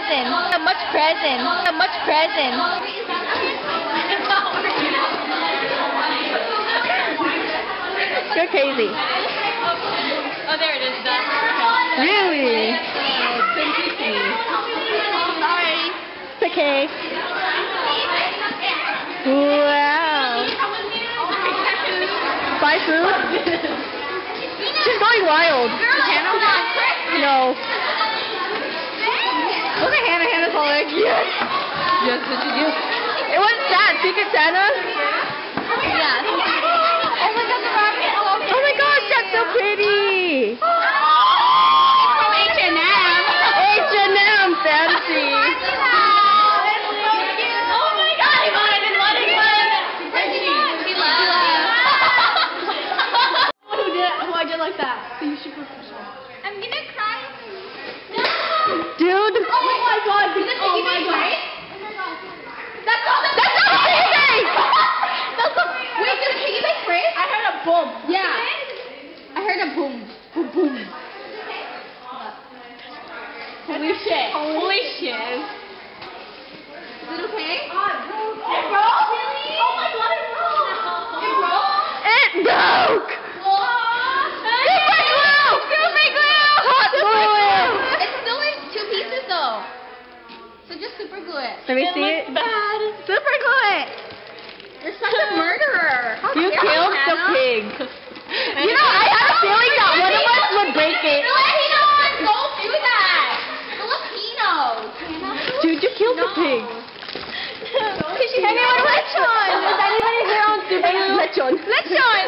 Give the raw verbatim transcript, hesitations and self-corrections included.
present. So much present. So much present. You're crazy. Oh, there it is. Done. Really? Sorry. It's okay. Wow. Buy food? She's going wild. No. Look at Hannah. Hannah's all like, yes. Yes, what you do? It was that Secret Santa? Yeah. Oh my god, the rabbit. Oh my gosh, that's so pretty. From H and M. H and M fancy. Like that. So you should go for sure. I'm gonna cry. No! Dude. Oh my god. Is this oh piggy my bank, god. right? That's not the That's not a piggy bank! That's the Wait, did the piggy bank break? I heard a boom. Yeah. I heard a boom. Boom boom. Holy shit. Holy shit. Is it okay? It broke? Really? Oh my god, it broke. It broke? It broke! Super glue! Super glue! Hot glue! It's still in two pieces though. So just super glue it. Let me It see looks it. bad. Super glue it! You're such a murderer. How You dare killed the Hannah? pig. You know, I had a feeling that one of us would break it. Filipinos don't do that. Filipinos. Dude, you killed the pig. Anyone, lechon! Is anybody here on Super Glue? Lechon. Lechon!